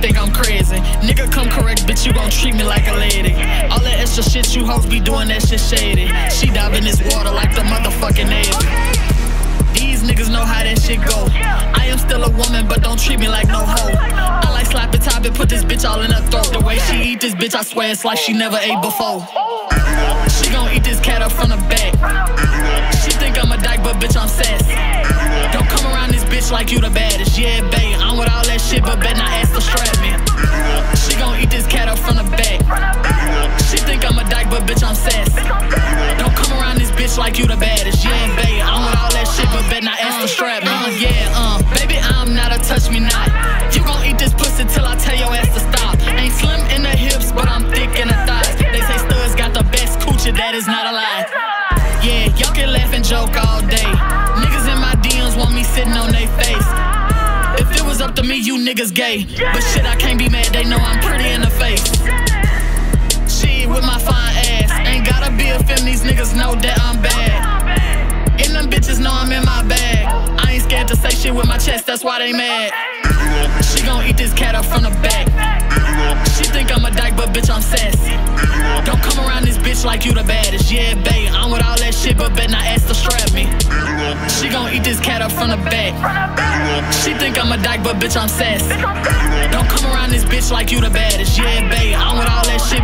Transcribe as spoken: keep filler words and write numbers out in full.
think I'm crazy. Nigga, come correct, bitch, you gon' treat me like a lady. All that extra shit you hoes be doing, that shit shady. She dive in this water like the motherfucking Navy. These niggas know how that shit go. I am still a woman, but don't treat me like no hoe. I like slap it, top it, put this bitch all in her throat. The way she eat this bitch, I swear it's like she never ate before. She gon' eat this cat up from the back. She think I'm a dyke, but bitch, I'm sassy. Don't come around this bitch like you the baddest. Yeah, babe, I'm with all that shit, but bet not ask to strap me. She gon' eat this cat up from the back. She think I'm a dyke, but bitch, I'm sassy. Don't come around this bitch like you the baddest. Yeah, babe, I'm with all that shit, but bet not ask to strap me. Uh, yeah, uh, baby, I'm not a touch me not. You gon' eat this pussy till I tell your ass to stop. Ain't slim in the hips, but I'm thick in the thighs. They say studs got the best coochie, that is not a lie. Yeah, y'all can laugh and joke all day. Niggas in my D Ms want me sitting on they face. If it was up to me, you niggas gay. But shit, I can't be mad, they know I'm pretty in the face. Shit, with my fine ass. Ain't gotta be a film, these niggas know that I'm bad. And them bitches know I'm in my bag. I ain't scared to say shit with my chest, that's why they mad. She gon' eat this cat up from the back. She think I'm a dyke, but bitch, I'm sassy. Don't come around this bitch like you the baddest. Yeah, babe, I'm with all that shit, but bet not ask to strap me. She gon' eat this cat up from the back. She think I'm a dyke, but bitch, I'm sassy. Don't come around this bitch like you the baddest. Yeah, babe, I'm with all that shit,